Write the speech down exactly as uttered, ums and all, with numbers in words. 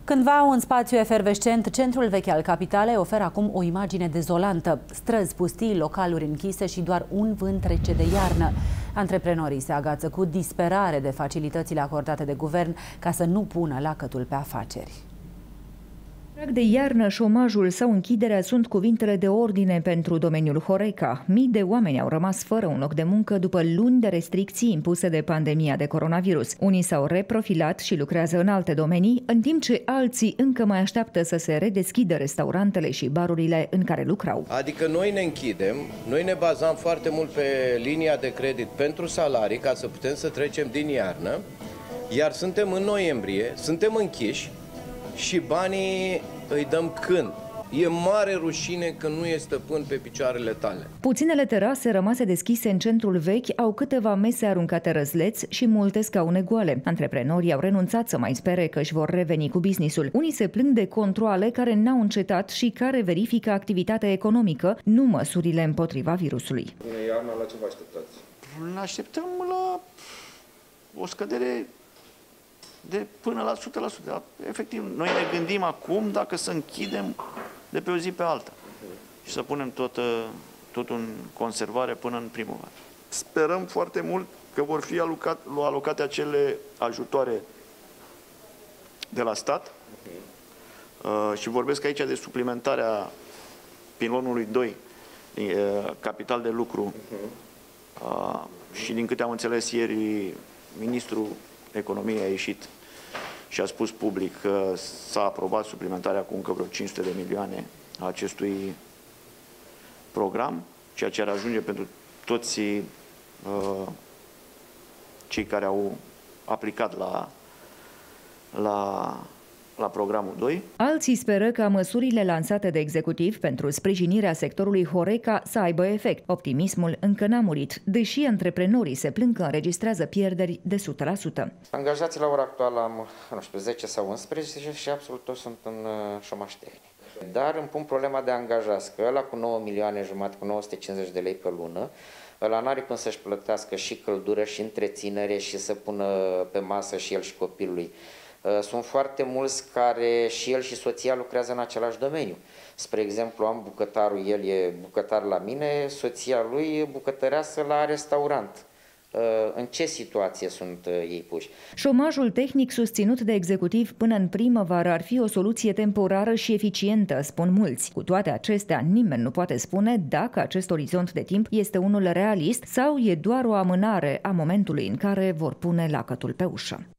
Cândva un spațiu efervescent, centrul vechi al capitalei oferă acum o imagine dezolantă. Străzi pustii, localuri închise și doar un vânt rece de iarnă. Antreprenorii se agață cu disperare de facilitățile acordate de guvern ca să nu pună lacătul pe afaceri. Prag de iarnă, șomajul sau închiderea sunt cuvintele de ordine pentru domeniul Horeca. Mii de oameni au rămas fără un loc de muncă după luni de restricții impuse de pandemia de coronavirus. Unii s-au reprofilat și lucrează în alte domenii, în timp ce alții încă mai așteaptă să se redeschidă restaurantele și barurile în care lucrau. Adică noi ne închidem, noi ne bazam foarte mult pe linia de credit pentru salarii ca să putem să trecem din iarnă, iar suntem în noiembrie, suntem închiși și banii îi dăm când? E mare rușine că nu e stăpân pe picioarele tale. Puținele terase rămase deschise în centrul vechi au câteva mese aruncate răzleți și multe scaune goale. Antreprenorii au renunțat să mai spere că își vor reveni cu businessul. Unii se plâng de controale care n-au încetat și care verifică activitatea economică, nu măsurile împotriva virusului. Bună iarna, la ce vă așteptați? Ne așteptăm la o scădere de până la o sută la sută. Efectiv, noi ne gândim acum dacă să închidem de pe o zi pe alta și să punem tot, tot în conservare până în primăvară. Sperăm foarte mult că vor fi alocat, alocate acele ajutoare de la stat uh, și vorbesc aici de suplimentarea pilonului doi, uh, capital de lucru, uh, și din câte am înțeles ieri, ministrul Economiei a ieșit și a spus public că s-a aprobat suplimentarea cu încă vreo cinci sute de milioane a acestui program, ceea ce ar ajunge pentru toți uh, cei care au aplicat la, la, la programul doi. Alții speră ca măsurile lansate de executiv pentru sprijinirea sectorului Horeca să aibă efect. Optimismul încă n-a murit, deși antreprenorii se plâng că înregistrează pierderi de o sută la sută. Angajații la ora actuală am, nu știu, zece sau unsprezece și absolut toți sunt în șomaș tehnic. Dar îmi pun problema de angajați, că ăla cu nouă milioane jumate, cu nouă sute cincizeci de lei pe lună, ăla n-are cum să-și plătească și căldură și întreținere și să pună pe masă și el și copilului. Sunt foarte mulți care și el și soția lucrează în același domeniu. Spre exemplu, am bucătarul, el e bucătar la mine, soția lui e bucătăreasă la restaurant. În ce situație sunt ei puși? Șomajul tehnic susținut de executiv până în primăvară ar fi o soluție temporară și eficientă, spun mulți. Cu toate acestea, nimeni nu poate spune dacă acest orizont de timp este unul realist sau e doar o amânare a momentului în care vor pune lacătul pe ușă.